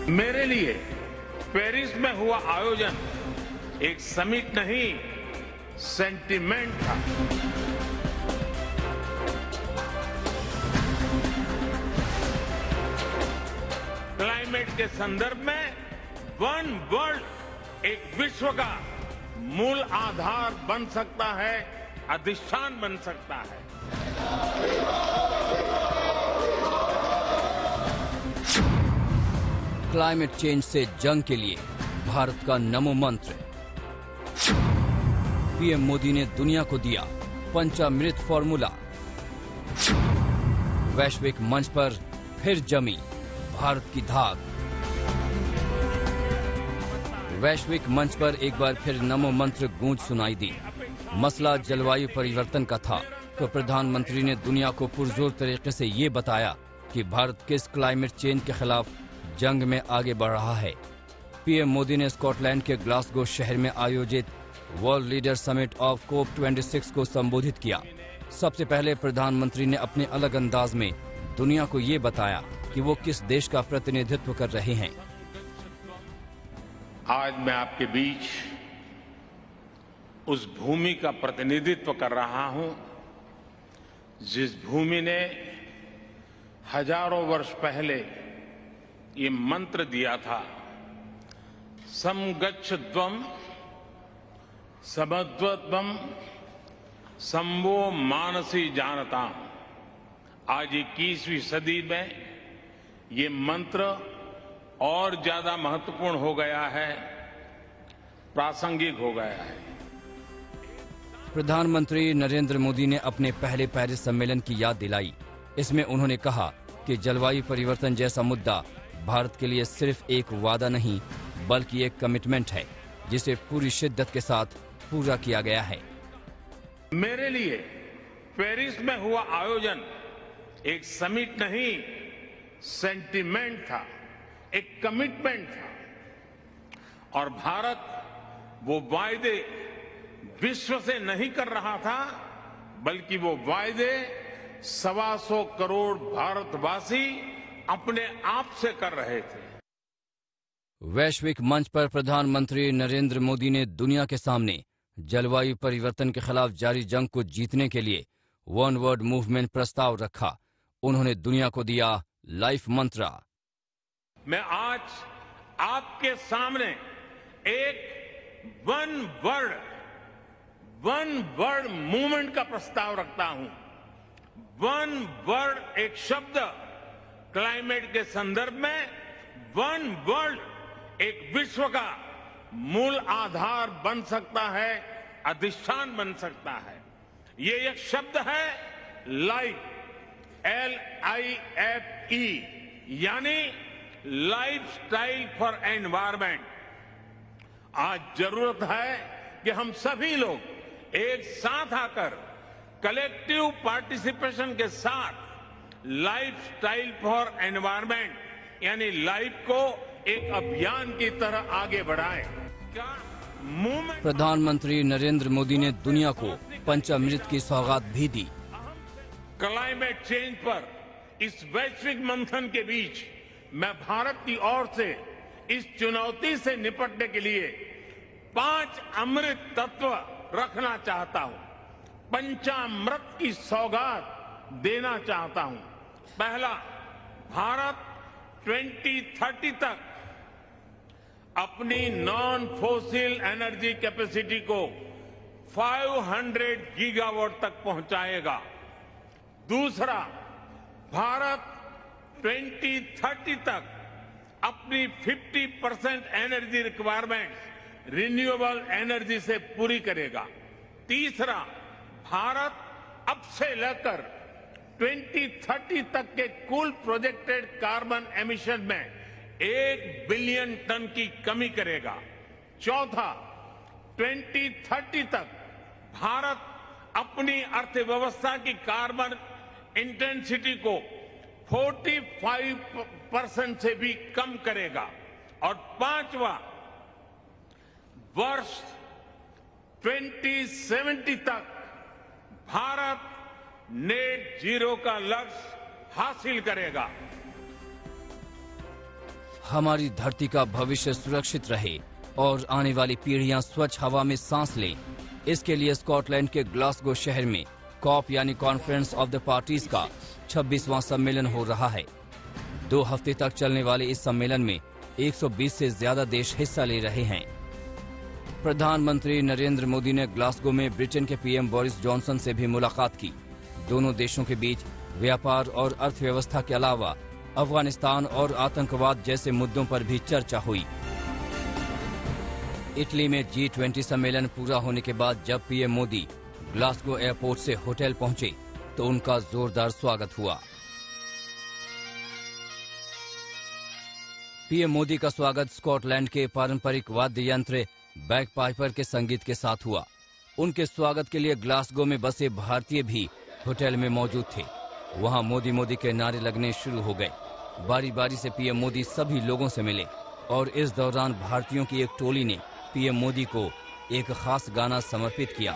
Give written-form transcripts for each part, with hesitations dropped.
मेरे लिए पेरिस में हुआ आयोजन एक समिट नहीं, सेंटिमेंट था। क्लाइमेट के संदर्भ में वन वर्ल्ड एक विश्व का मूल आधार बन सकता है, अधिष्ठान बन सकता है। क्लाइमेट चेंज से जंग के लिए भारत का नमो मंत्र। पीएम मोदी ने दुनिया को दिया पंचामृत फॉर्मूला। वैश्विक मंच पर फिर जमी भारत की धाक। वैश्विक मंच पर एक बार फिर नमो मंत्र गूंज सुनाई दी। मसला जलवायु परिवर्तन का था तो प्रधानमंत्री ने दुनिया को पुरजोर तरीके से ये बताया कि भारत किस क्लाइमेट चेंज के खिलाफ जंग में आगे बढ़ रहा है। पीएम मोदी ने स्कॉटलैंड के ग्लासगो शहर में आयोजित world leader summit of COP26 को संबोधित किया। सबसे पहले प्रधानमंत्री ने अपने अलग अंदाज में दुनिया को ये बताया कि वो किस देश का प्रतिनिधित्व कर रहे हैं। आज मैं आपके बीच उस भूमि का प्रतिनिधित्व कर रहा हूं जिस भूमि ने हजारों वर्ष पहले ये मंत्र दिया था, समगच्छध्वम् समध्वत्वम् संवो मानसी जानताम्। आज 21वीं सदी में ये मंत्र और ज्यादा महत्वपूर्ण हो गया है, प्रासंगिक हो गया है। प्रधानमंत्री नरेंद्र मोदी ने अपने पहले पेरिस सम्मेलन की याद दिलाई। इसमें उन्होंने कहा कि जलवायु परिवर्तन जैसा मुद्दा भारत के लिए सिर्फ एक वादा नहीं बल्कि एक कमिटमेंट है जिसे पूरी शिद्दत के साथ पूरा किया गया है। मेरे लिए पेरिस में हुआ आयोजन एक समिट नहीं, सेंटिमेंट था, एक कमिटमेंट था। और भारत वो वायदे विश्व से नहीं कर रहा था बल्कि वो वायदे 125 करोड़ भारतवासी अपने आप से कर रहे थे। वैश्विक मंच पर प्रधानमंत्री नरेंद्र मोदी ने दुनिया के सामने जलवायु परिवर्तन के खिलाफ जारी जंग को जीतने के लिए वन वर्ल्ड मूवमेंट प्रस्ताव रखा। उन्होंने दुनिया को दिया लाइफ मंत्र। मैं आज आपके सामने एक वन वर्ल्ड मूवमेंट का प्रस्ताव रखता हूं। वन वर्ल्ड एक शब्द क्लाइमेट के संदर्भ में वन वर्ल्ड एक विश्व का मूल आधार बन सकता है, अधिष्ठान बन सकता है। ये एक शब्द है लाइफ, LIFE, यानी लाइफ स्टाइल फॉर एनवायरमेंट। आज जरूरत है कि हम सभी लोग एक साथ आकर कलेक्टिव पार्टिसिपेशन के साथ लाइफ स्टाइल फॉर एनवायरमेंट यानी लाइफ को एक अभियान की तरह आगे बढ़ाएं। प्रधानमंत्री नरेंद्र मोदी ने दुनिया को पंचामृत की सौगात भी दी। क्लाइमेट चेंज पर इस वैश्विक मंथन के बीच मैं भारत की ओर से इस चुनौती से निपटने के लिए 5 अमृत तत्व रखना चाहता हूं, पंचामृत की सौगात देना चाहता हूं। पहला, भारत 2030 तक अपनी नॉन फोसिल एनर्जी कैपेसिटी को 500 गीगावाट तक पहुंचाएगा। दूसरा, भारत 2030 तक अपनी 50% एनर्जी रिक्वायरमेंट रिन्यूएबल एनर्जी से पूरी करेगा। तीसरा, भारत अब से लेकर 2030 तक के कुल प्रोजेक्टेड कार्बन एमिशन में 1 बिलियन टन की कमी करेगा। चौथा, 2030 तक भारत अपनी अर्थव्यवस्था की कार्बन इंटेंसिटी को 45% से भी कम करेगा। और पांचवा, वर्ष 2070 तक भारत नेट जीरो का लक्ष्य हासिल करेगा। हमारी धरती का भविष्य सुरक्षित रहे और आने वाली पीढ़ियां स्वच्छ हवा में सांस लें, इसके लिए स्कॉटलैंड के ग्लासगो शहर में कॉप यानी कॉन्फ्रेंस ऑफ द पार्टीज का 26वां सम्मेलन हो रहा है। 2 हफ्ते तक चलने वाले इस सम्मेलन में 120 से ज्यादा देश हिस्सा ले रहे हैं। प्रधानमंत्री नरेंद्र मोदी ने ग्लासगो में ब्रिटेन के पीएम बोरिस जॉनसन से भी मुलाकात की। दोनों देशों के बीच व्यापार और अर्थव्यवस्था के अलावा अफगानिस्तान और आतंकवाद जैसे मुद्दों पर भी चर्चा हुई। इटली में G20 सम्मेलन पूरा होने के बाद जब पीएम मोदी ग्लासगो एयरपोर्ट से होटल पहुंचे तो उनका जोरदार स्वागत हुआ। पीएम मोदी का स्वागत स्कॉटलैंड के पारंपरिक वाद्य यंत्र बैगपाइपर के संगीत के साथ हुआ। उनके स्वागत के लिए ग्लासगो में बसे भारतीय भी होटल में मौजूद थे। वहां मोदी मोदी के नारे लगने शुरू हो गए। बारी बारी से पीएम मोदी सभी लोगों से मिले और इस दौरान भारतीयों की एक टोली ने पीएम मोदी को एक खास गाना समर्पित किया।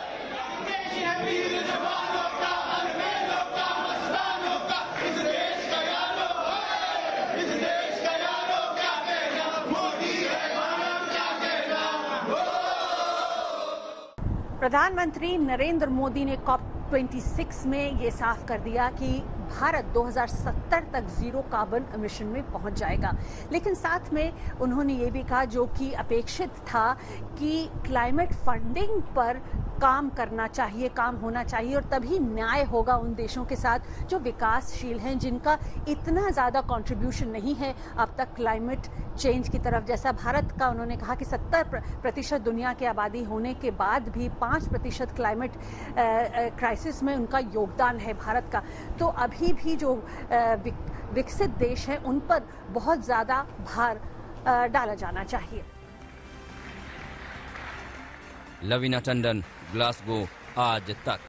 प्रधानमंत्री नरेंद्र मोदी ने COP26 में ये साफ कर दिया कि भारत 2070 तक जीरो कार्बन एमिशन में पहुंच जाएगा। लेकिन साथ में उन्होंने ये भी कहा, जो कि अपेक्षित था, कि क्लाइमेट फंडिंग पर काम करना चाहिए, काम होना चाहिए और तभी न्याय होगा उन देशों के साथ जो विकासशील हैं, जिनका इतना ज़्यादा कंट्रीब्यूशन नहीं है अब तक क्लाइमेट चेंज की तरफ। जैसा भारत का उन्होंने कहा कि 70% दुनिया की आबादी होने के बाद भी 5% क्लाइमेट क्राइसिस में उनका योगदान है भारत का। तो अभी भी जो विकसित देश हैं उन पर बहुत ज़्यादा भार डाला जाना चाहिए। लवीना टंडन, ग्लासगो, आज तक।